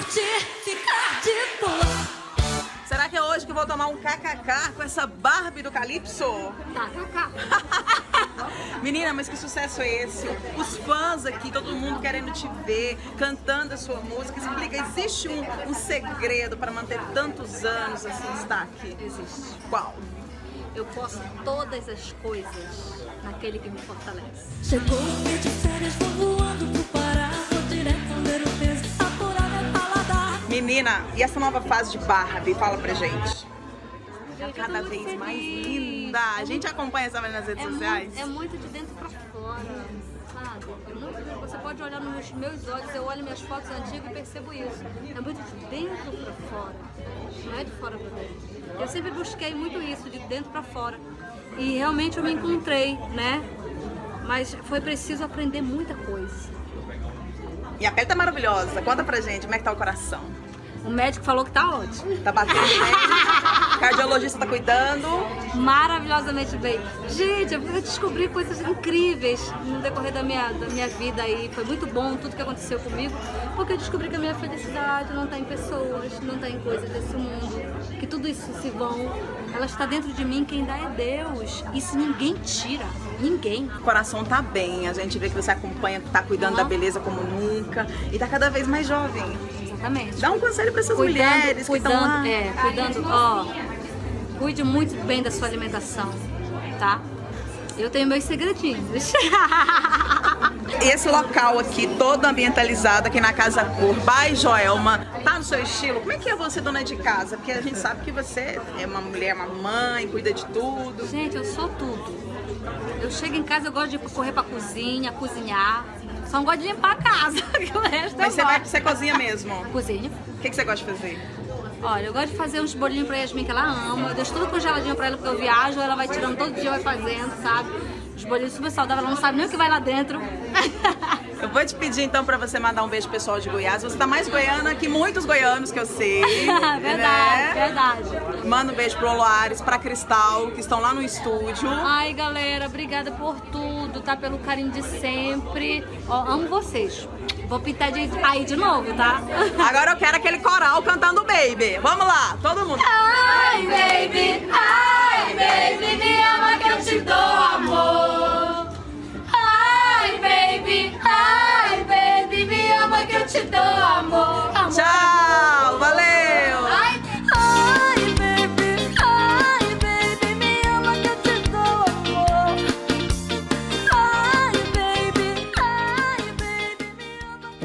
curtir, ficar de boa. Será que é hoje que eu vou tomar um kkk com essa Barbie do Calypso? Menina, mas que sucesso é esse? Os fãs aqui, todo mundo querendo te ver, cantando a sua música. Explica, existe um segredo para manter tantos anos assim, destaque? Existe. Qual? Eu posso todas as coisas naquele que me fortalece. Chegou o dia de férias, vou voando pro Pará, vou direto ao ver o peso, apurar meu paladar. Menina, e essa nova fase de Barbie? Fala pra gente. Gente, Cada eu tô muito vez mais feliz. linda. A gente acompanha essa nas redes sociais. É muito de dentro pra fora, sabe? Você pode olhar nos meus olhos, eu olho minhas fotos antigas e percebo isso. É muito de dentro pra fora, não é de fora pra dentro. Eu sempre busquei muito isso, de dentro pra fora. E realmente eu me encontrei, né? Mas foi preciso aprender muita coisa. E a pele tá maravilhosa. Conta pra gente, como é que tá o coração? O médico falou que tá ótimo. Tá batendo bem? O cardiologista tá cuidando? Maravilhosamente bem. Gente, eu descobri coisas incríveis no decorrer da minha vida aí. Foi muito bom tudo que aconteceu comigo, porque eu descobri que a minha felicidade não tá em pessoas, não tá em coisas desse mundo, que tudo isso se vão. Ela está dentro de mim, quem dá é Deus. Isso ninguém tira, ninguém. O coração tá bem, a gente vê que você acompanha, tá cuidando da beleza como nunca e tá cada vez mais jovem. Exatamente. Dá um conselho pra essas mulheres que estão lá. Cuide muito bem da sua alimentação, tá? Eu tenho meus segredinhos. Esse local aqui, todo ambientalizado aqui na Casa Cor, by Joelma, tá no seu estilo? Como é que é você, dona de casa? Porque a gente sabe que você é uma mulher, uma mãe, cuida de tudo. Gente, eu sou tudo. Eu chego em casa, eu gosto de correr pra cozinha, cozinhar. Só não gosto de limpar a casa, que o resto Mas você cozinha mesmo? Cozinho. O que você gosta de fazer? Olha, eu gosto de fazer uns bolinhos pra Yasmin que ela ama. Eu deixo tudo congeladinho pra ela porque eu viajo, ela vai tirando todo dia, vai fazendo, sabe? Os bolinhos super saudáveis, ela não sabe nem o que vai lá dentro. Eu vou te pedir então pra você mandar um beijo pro pessoal de Goiás. Você tá mais goiana que muitos goianos que eu sei. Verdade, né? verdade. Manda um beijo pro Loares, pra Cristal, que estão lá no estúdio. Ai, galera, obrigada por tudo, tá? Pelo carinho de sempre. Ó, amo vocês. Vou pintar aí de novo, tá? Agora eu quero aquele coral cantando Baby. Vamos lá, todo mundo. Ai, baby, me ama que eu te dou amor. Ai, baby, ai.